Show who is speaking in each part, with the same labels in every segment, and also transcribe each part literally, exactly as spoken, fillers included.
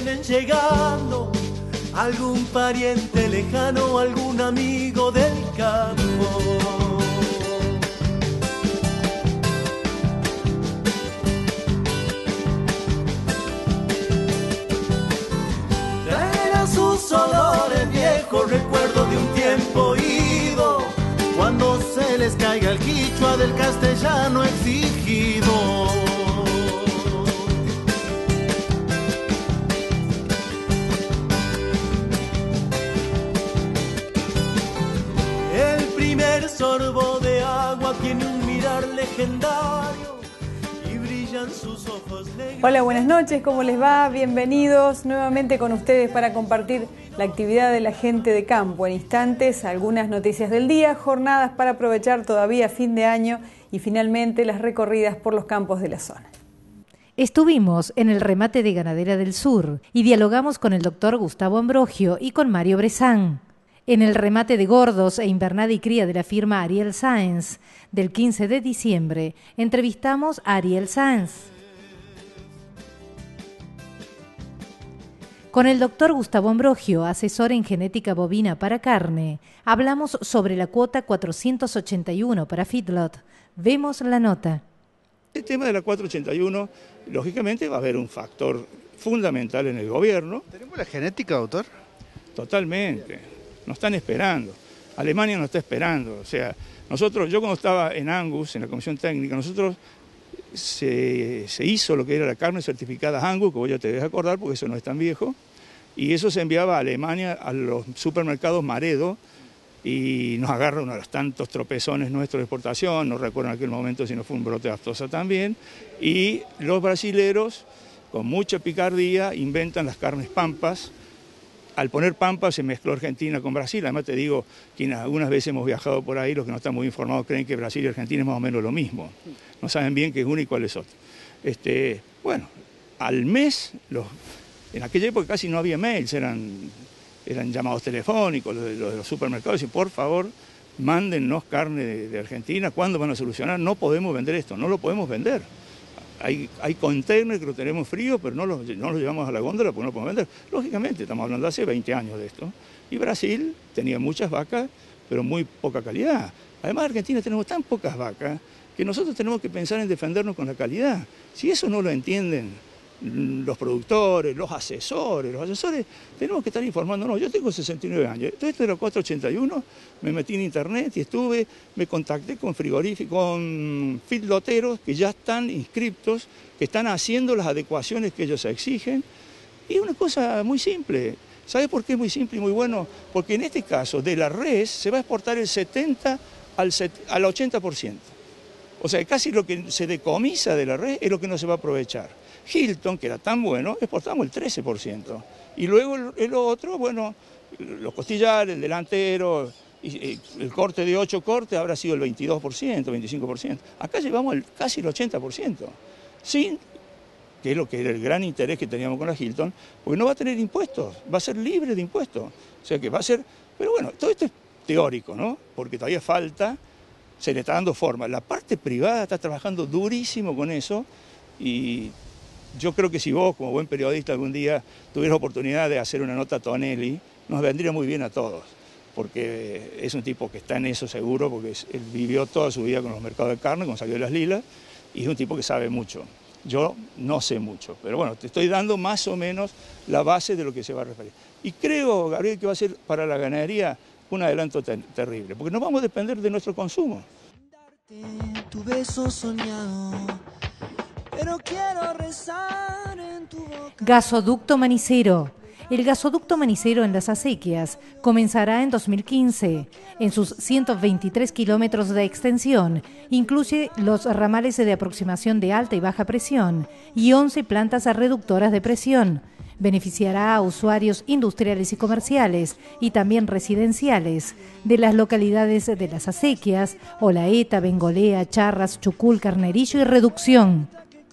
Speaker 1: vienen llegando, algún pariente lejano, algún amigo del campo. Traerá sus olores viejos, recuerdo de un tiempo ido, cuando se les caiga el quichua del castellano exigido. El primer sorbo de agua tiene un mirar legendario y brillan sus ojos negros.
Speaker 2: Hola, buenas noches, ¿cómo les va? Bienvenidos nuevamente con ustedes para compartir la actividad de la gente de campo. En instantes, algunas noticias del día, jornadas para aprovechar todavía fin de año y finalmente las recorridas por los campos de la zona.
Speaker 3: Estuvimos en el remate de Ganadera del Sur y dialogamos con el doctor Gustavo Ambrogio y con Mario Bresán. En el remate de gordos e invernada y cría de la firma Ariel Sáenz, del quince de diciembre, entrevistamos a Ariel Sáenz. Con el doctor Gustavo Ambrogio, asesor en genética bovina para carne, hablamos sobre la cuota cuatrocientos ochenta y uno para feedlot. Vemos la nota.
Speaker 4: El tema de la cuatrocientos ochenta y uno, lógicamente va a haber un factor fundamental en el gobierno.
Speaker 5: ¿Tenemos la genética, doctor?
Speaker 4: Totalmente. Nos están esperando. Alemania nos está esperando. O sea, nosotros, yo cuando estaba en Angus, en la comisión técnica, nosotros se, se hizo lo que era la carne certificada Angus, que vos ya te debes acordar porque eso no es tan viejo, y eso se enviaba a Alemania a los supermercados Maredo y nos agarra uno de los tantos tropezones nuestros de exportación, no recuerdo en aquel momento si no fue un brote de aftosa también, y los brasileros con mucha picardía inventan las carnes pampas. Al poner Pampa se mezcló Argentina con Brasil. Además te digo, quienes algunas veces hemos viajado por ahí, los que no están muy informados creen que Brasil y Argentina es más o menos lo mismo. No saben bien qué es uno y cuál es otro. Este, bueno, al mes, los, en aquella época casi no había mails, eran, eran llamados telefónicos, los de los, los supermercados, y por favor, mándennos carne de, de Argentina, ¿cuándo van a solucionar? No podemos vender esto, no lo podemos vender. Hay, hay containers que lo tenemos frío, pero no los, no los llevamos a la góndola porque no lo podemos vender. Lógicamente, estamos hablando de hace veinte años de esto. Y Brasil tenía muchas vacas, pero muy poca calidad. Además, en Argentina tenemos tan pocas vacas que nosotros tenemos que pensar en defendernos con la calidad. Si eso no lo entienden los productores, los asesores, los asesores, tenemos que estar informándonos. Yo tengo sesenta y nueve años, todo esto de la cuatrocientos ochenta y uno, me metí en internet y estuve, me contacté con frigoríficos, con feedloteros que ya están inscriptos, que están haciendo las adecuaciones que ellos exigen, y es una cosa muy simple. ¿Sabe por qué es muy simple y muy bueno? Porque en este caso, de la res, se va a exportar el setenta al ochenta por ciento. O sea, casi lo que se decomisa de la res es lo que no se va a aprovechar. Hilton, que era tan bueno, exportamos el trece por ciento. Y luego el, el otro, bueno, los costillares, el delantero, y, y el corte de ocho cortes habrá sido el veintidós por ciento, veinticinco por ciento. Acá llevamos el, casi el ochenta por ciento. Sin, que es lo que era el gran interés que teníamos con la Hilton, porque no va a tener impuestos, va a ser libre de impuestos. O sea que va a ser, pero bueno, todo esto es teórico, ¿no? Porque todavía falta, se le está dando forma. La parte privada está trabajando durísimo con eso y yo creo que si vos, como buen periodista, algún día tuvieras oportunidad de hacer una nota a Tonelli, nos vendría muy bien a todos, porque es un tipo que está en eso seguro, porque él vivió toda su vida con los mercados de carne, cuando salió de las lilas, y es un tipo que sabe mucho. Yo no sé mucho, pero bueno, te estoy dando más o menos la base de lo que se va a referir. Y creo, Gabriel, que va a ser para la ganadería un adelanto ter terrible, porque no vamos a depender de nuestro consumo.
Speaker 1: Tu beso soñado, pero quiero rezar en tu boca.
Speaker 3: Gasoducto Manicero. El gasoducto Manicero en las acequias comenzará en dos mil quince. En sus ciento veintitrés kilómetros de extensión, incluye los ramales de aproximación de alta y baja presión y once plantas reductoras de presión. Beneficiará a usuarios industriales y comerciales y también residenciales de las localidades de Las Acequias, Olaeta, Bengolea, Charras, Chucul, Carnerillo y Reducción.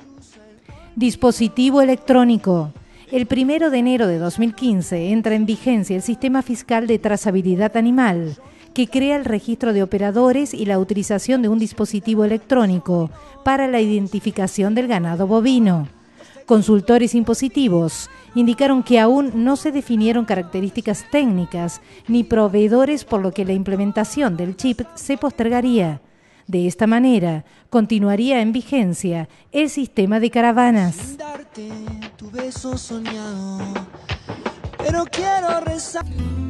Speaker 3: Dispositivo electrónico. El primero de enero de dos mil quince entra en vigencia el Sistema Fiscal de Trazabilidad Animal, que crea el registro de operadores y la utilización de un dispositivo electrónico para la identificación del ganado bovino. Consultores impositivos indicaron que aún no se definieron características técnicas ni proveedores, por lo que la implementación del chip se postergaría. De esta manera, continuaría en vigencia el sistema de caravanas.
Speaker 1: Sin darte tu beso soñado, pero quiero rezar.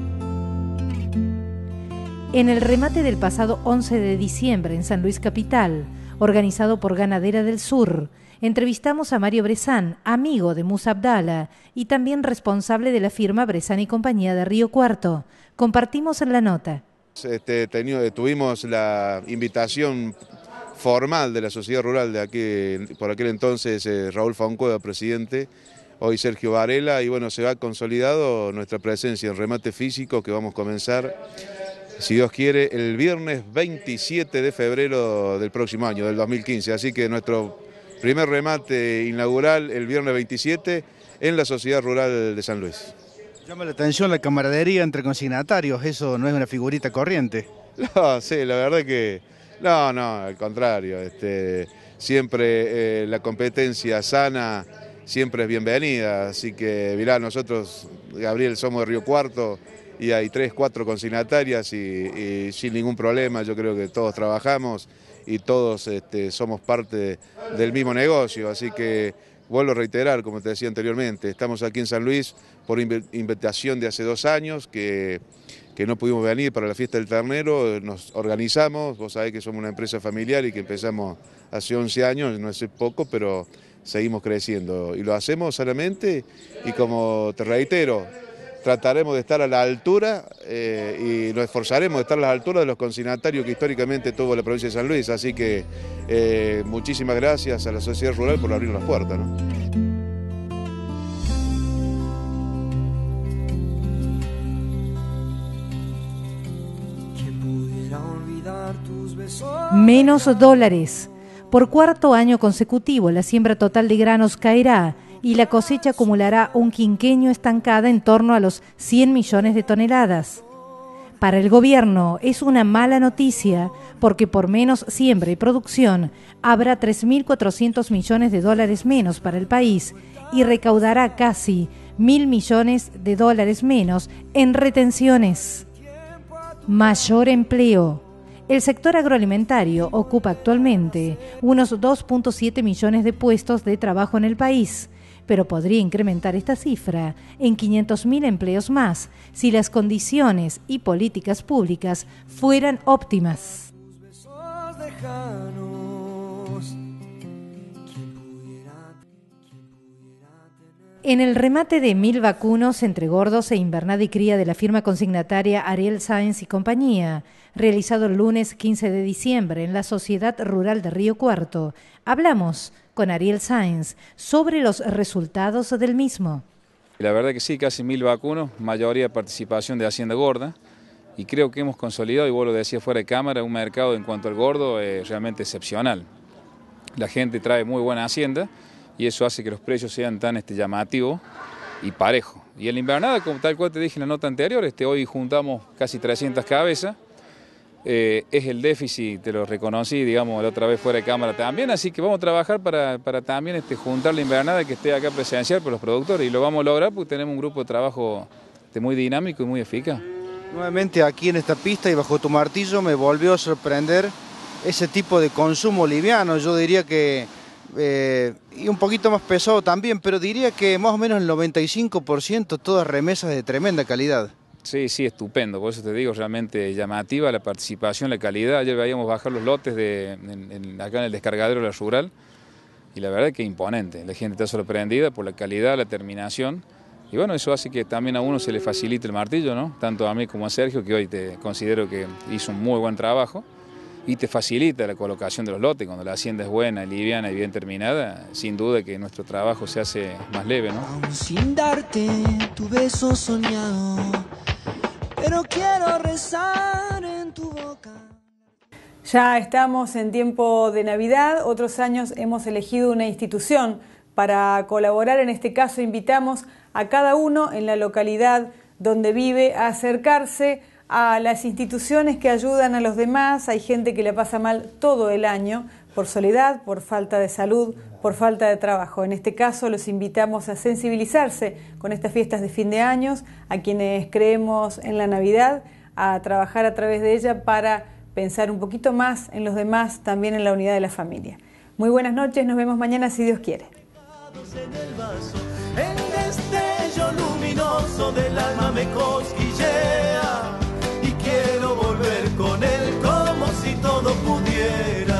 Speaker 3: En el remate del pasado once de diciembre en San Luis Capital, organizado por Ganadera del Sur, entrevistamos a Mario Brezán, amigo de Musa Abdala y también responsable de la firma Brezán y Compañía de Río Cuarto. Compartimos en la nota.
Speaker 5: Este, tenido, tuvimos la invitación formal de la sociedad rural de aquí, por aquel entonces eh, Raúl Foncueva, presidente, hoy Sergio Varela, y bueno, se ha consolidado nuestra presencia en remate físico que vamos a comenzar, si Dios quiere, el viernes veintisiete de febrero del próximo año, del dos mil quince, así que nuestro primer remate inaugural el viernes veintisiete en la sociedad rural de San Luis.
Speaker 6: Llama la atención la camaradería entre consignatarios, eso no es una figurita corriente.
Speaker 5: No, sí, la verdad que, no, no, al contrario, este, siempre eh, la competencia sana siempre es bienvenida, así que mirá, nosotros, Gabriel, somos de Río Cuarto y hay tres, cuatro consignatarias y, y sin ningún problema, yo creo que todos trabajamos y todos este, somos parte del mismo negocio, así que vuelvo a reiterar, como te decía anteriormente, estamos aquí en San Luis por invitación de hace dos años, que, que no pudimos venir para la fiesta del ternero, nos organizamos, vos sabés que somos una empresa familiar y que empezamos hace once años, no es poco, pero seguimos creciendo y lo hacemos sanamente y como te reitero, trataremos de estar a la altura eh, y nos esforzaremos de estar a la altura de los consignatarios que históricamente tuvo la provincia de San Luis, así que eh, muchísimas gracias a la sociedad rural por abrir las puertas, ¿no?
Speaker 3: Menos dólares. Por cuarto año consecutivo, la siembra total de granos caerá y la cosecha acumulará un quinquenio estancada en torno a los cien millones de toneladas. Para el gobierno es una mala noticia porque por menos siembra y producción habrá tres mil cuatrocientos millones de dólares menos para el país y recaudará casi mil millones de dólares menos en retenciones. Mayor empleo. El sector agroalimentario ocupa actualmente unos dos punto siete millones de puestos de trabajo en el país, pero podría incrementar esta cifra en quinientos mil empleos más si las condiciones y políticas públicas fueran óptimas. En el remate de mil vacunos entre gordos e invernada y cría de la firma consignataria Ariel Sáenz y Compañía, realizado el lunes quince de diciembre en la Sociedad Rural de Río Cuarto, hablamos con Ariel Sáenz sobre los resultados del mismo.
Speaker 7: La verdad que sí, casi mil vacunos, mayoría de participación de Hacienda Gorda, y creo que hemos consolidado, y vos lo decías fuera de cámara, un mercado en cuanto al gordo eh, realmente excepcional. La gente trae muy buena hacienda, y eso hace que los precios sean tan este, llamativos y parejos. Y en la invernada, como tal cual te dije en la nota anterior, este, hoy juntamos casi trescientas cabezas, eh, es el déficit, te lo reconocí, digamos, la otra vez fuera de cámara también, así que vamos a trabajar para, para también este, juntar la invernada que esté acá presencial por los productores, y lo vamos a lograr porque tenemos un grupo de trabajo este, muy dinámico y muy eficaz.
Speaker 6: Nuevamente aquí en esta pista y bajo tu martillo me volvió a sorprender ese tipo de consumo liviano, yo diría que Eh, y un poquito más pesado también, pero diría que más o menos el noventa y cinco por ciento todas remesas de tremenda calidad.
Speaker 7: Sí, sí, estupendo, por eso te digo, realmente llamativa la participación, la calidad. Ayer veíamos bajar los lotes de, en, en, acá en el descargadero de la rural y la verdad es que imponente, la gente está sorprendida por la calidad, la terminación y bueno, eso hace que también a uno se le facilite el martillo, ¿no? Tanto a mí como a Sergio, que hoy te considero que hizo un muy buen trabajo. Y te facilita la colocación de los lotes, cuando la hacienda es buena, liviana y bien terminada, sin duda que nuestro trabajo se hace más leve, ¿no?
Speaker 1: Aún sin darte tu beso soñado, pero quiero rezar en tu boca.
Speaker 2: Ya estamos en tiempo de Navidad, otros años hemos elegido una institución para colaborar, en este caso invitamos a cada uno en la localidad donde vive a acercarse a las instituciones que ayudan a los demás. Hay gente que la pasa mal todo el año por soledad, por falta de salud, por falta de trabajo. En este caso los invitamos a sensibilizarse con estas fiestas de fin de años, a quienes creemos en la Navidad, a trabajar a través de ella para pensar un poquito más en los demás, también en la unidad de la familia. Muy buenas noches, nos vemos mañana si Dios quiere.
Speaker 1: En el vaso, el destello luminoso del alma me cosquillea y quiero volver con él como si todo pudiera.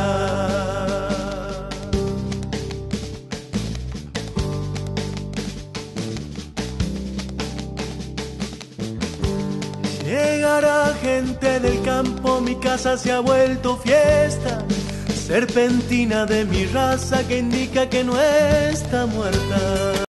Speaker 1: Llegará gente del campo, mi casa se ha vuelto fiesta, serpentina de mi raza que indica que no está muerta.